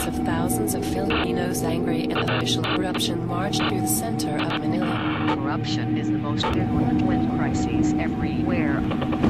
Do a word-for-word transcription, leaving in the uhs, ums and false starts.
of thousands of Filipinos angry and official corruption marched through the center of Manila. Corruption is the most virulent crisis everywhere.